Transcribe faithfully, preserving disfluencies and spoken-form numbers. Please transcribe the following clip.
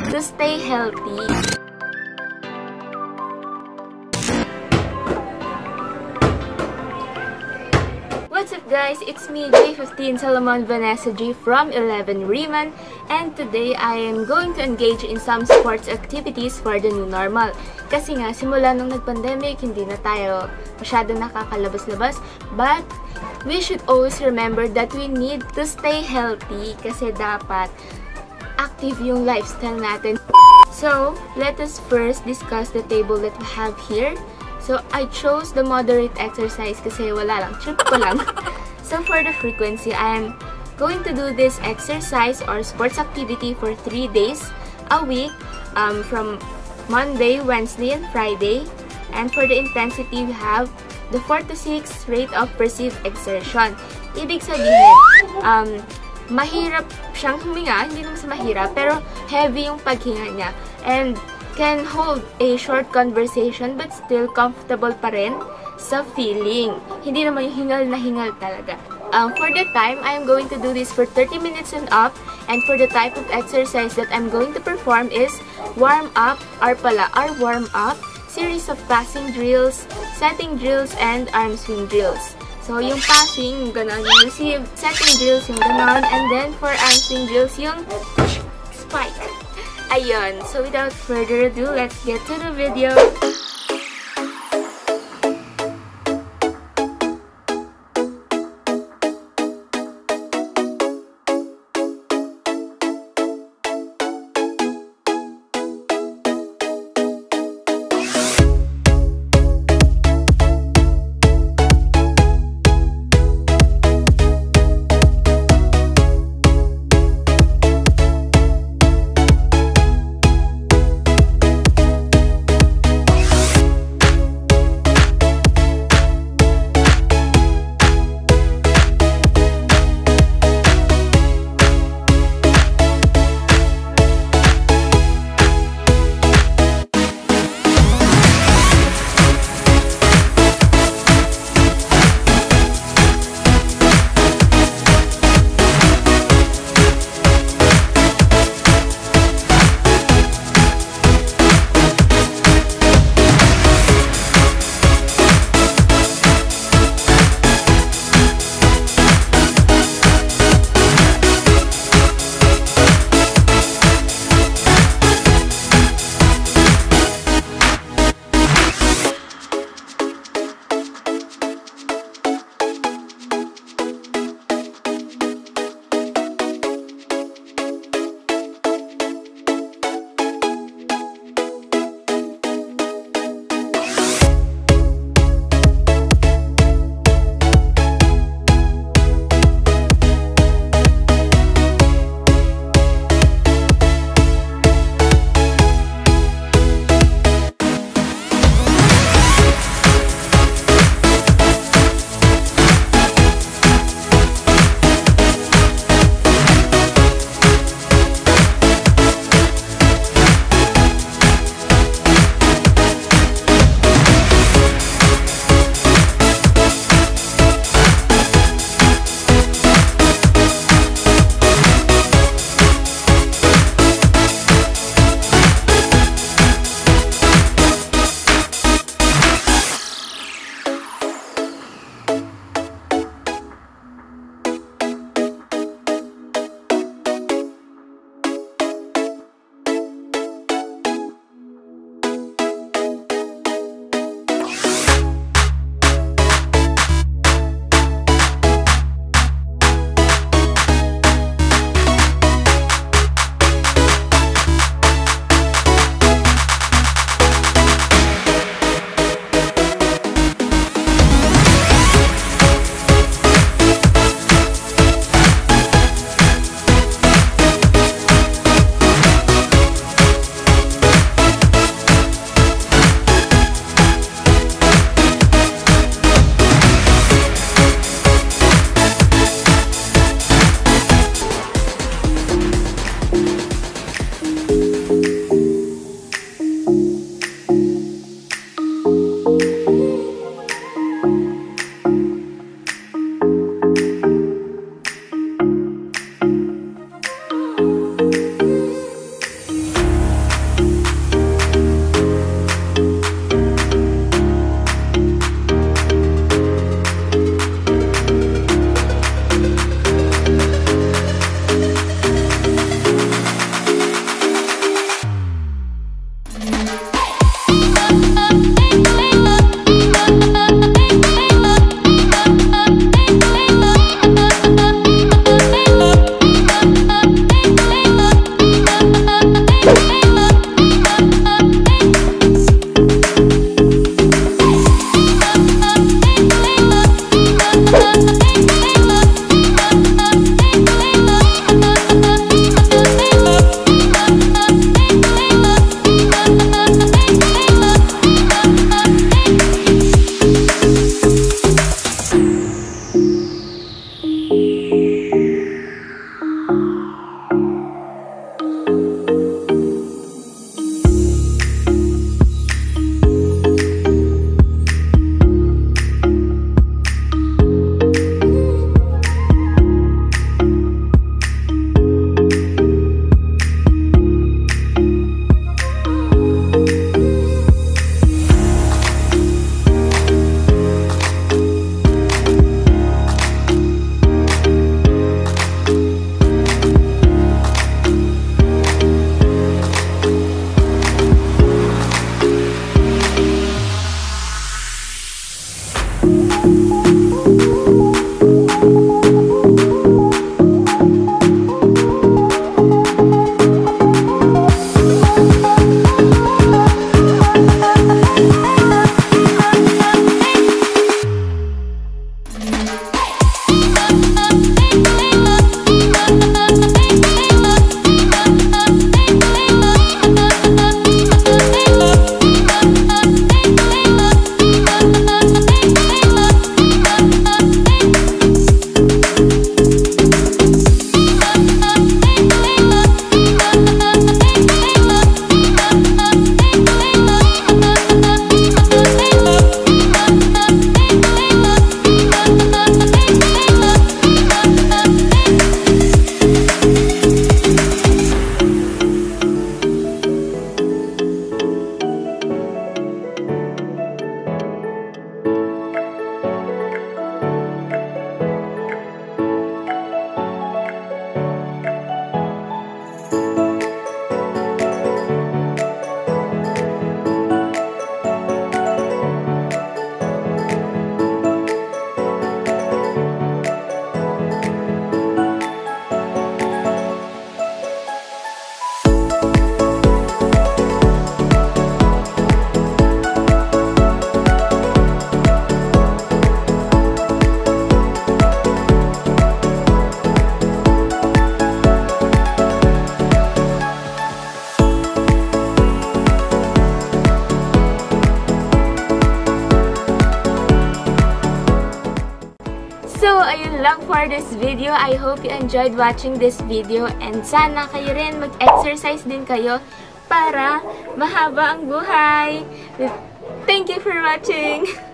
to stay healthy. What's up guys? It's me, J fifteen Solomon Vanessa G from eleven Riemann, and today I am going to engage in some sports activities for the new normal. Kasi nga, simula nung nag-pandemic, hindi na tayo masyado nakakalabas-labas, but we should always remember that we need to stay healthy kasi dapat active yung lifestyle natin. So, let us first discuss the table that we have here. So, I chose the moderate exercise kasi wala lang, trip ko lang. So, for the frequency, I am going to do this exercise or sports activity for three days a week um, from Monday, Wednesday, and Friday. And for the intensity, we have the four to six rate of perceived exertion. Ibig sabihin, um, mahirap siyang huminga, hindi naman sa mahirap, pero heavy yung paghinga niya. And can hold a short conversation but still comfortable pa rin sa feeling. Hindi naman yung hingal na hingal talaga. Um, for the time, I am going to do this for thirty minutes and up. And for the type of exercise that I'm going to perform is warm up, or pala, or warm up, series of passing drills, setting drills, and arm swing drills. So, yung passing, yung ganon, yung receive, setting drills, yung ganon, and then for arm swing drills, yung spike. Ayun. So, without further ado, let's get to the video. So, ayun lang for this video. I hope you enjoyed watching this video and sana kayo rin mag-exercise din kayo para mahaba ang buhay. Thank you for watching!